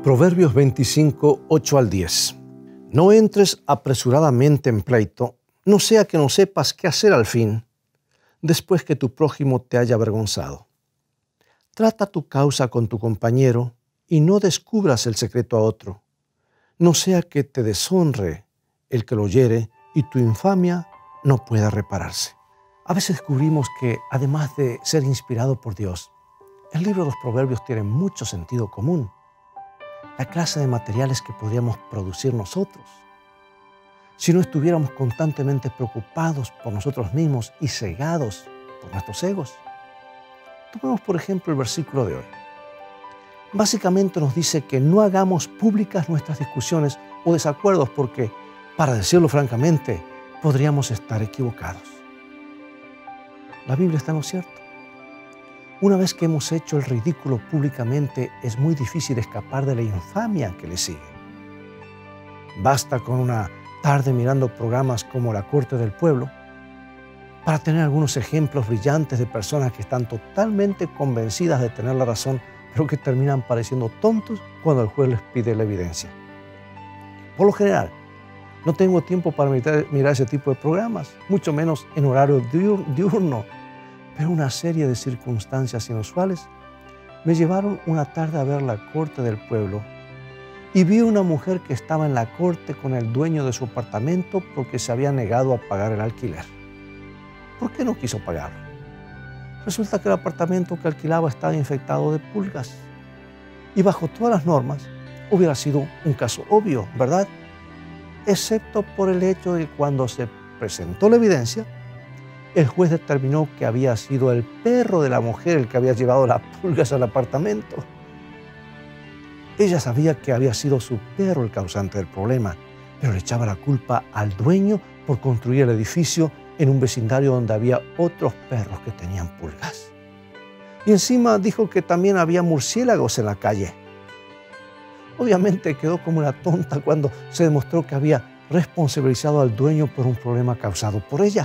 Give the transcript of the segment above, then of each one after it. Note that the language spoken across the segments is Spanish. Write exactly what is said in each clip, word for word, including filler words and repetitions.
Proverbios veinticinco, ocho al diez. No entres apresuradamente en pleito, no sea que no sepas qué hacer al fin, después que tu prójimo te haya avergonzado. Trata tu causa con tu compañero y no descubras el secreto a otro. No sea que te deshonre el que lo oyere y tu infamia no pueda repararse. A veces descubrimos que, además de ser inspirado por Dios, el libro de los Proverbios tiene mucho sentido común. La clase de materiales que podríamos producir nosotros si no estuviéramos constantemente preocupados por nosotros mismos y cegados por nuestros egos. Tomemos, por ejemplo, el versículo de hoy. Básicamente nos dice que no hagamos públicas nuestras discusiones o desacuerdos porque, para decirlo francamente, podríamos estar equivocados. La Biblia está en lo cierto. Una vez que hemos hecho el ridículo públicamente, es muy difícil escapar de la infamia que le sigue. Basta con una tarde mirando programas como La Corte del Pueblo para tener algunos ejemplos brillantes de personas que están totalmente convencidas de tener la razón, pero que terminan pareciendo tontos cuando el juez les pide la evidencia. Por lo general, no tengo tiempo para mirar ese tipo de programas, mucho menos en horario diurno. Pero una serie de circunstancias inusuales me llevaron una tarde a ver La Corte del Pueblo y vi una mujer que estaba en la corte con el dueño de su apartamento porque se había negado a pagar el alquiler. ¿Por qué no quiso pagarlo? Resulta que el apartamento que alquilaba estaba infectado de pulgas y bajo todas las normas hubiera sido un caso obvio, ¿verdad? Excepto por el hecho de que cuando se presentó la evidencia, el juez determinó que había sido el perro de la mujer el que había llevado las pulgas al apartamento. Ella sabía que había sido su perro el causante del problema, pero le echaba la culpa al dueño por construir el edificio en un vecindario donde había otros perros que tenían pulgas. Y encima dijo que también había murciélagos en la calle. Obviamente quedó como una tonta cuando se demostró que había responsabilizado al dueño por un problema causado por ella.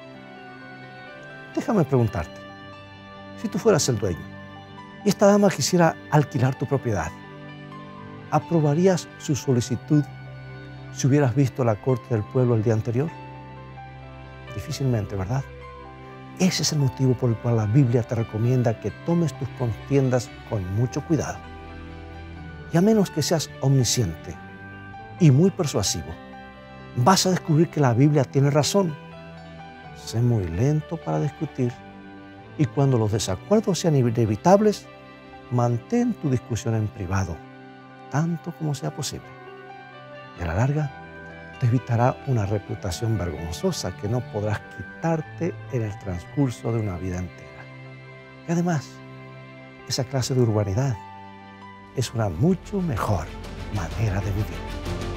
Déjame preguntarte, si tú fueras el dueño y esta dama quisiera alquilar tu propiedad, ¿aprobarías su solicitud si hubieras visto La Corte del Pueblo el día anterior? Difícilmente, ¿verdad? Ese es el motivo por el cual la Biblia te recomienda que tomes tus contiendas con mucho cuidado. Y a menos que seas omnisciente y muy persuasivo, vas a descubrir que la Biblia tiene razón. Sé muy lento para discutir y cuando los desacuerdos sean inevitables, mantén tu discusión en privado, tanto como sea posible. Y a la larga, te evitará una reputación vergonzosa que no podrás quitarte en el transcurso de una vida entera. Y además, esa clase de urbanidad es una mucho mejor manera de vivir.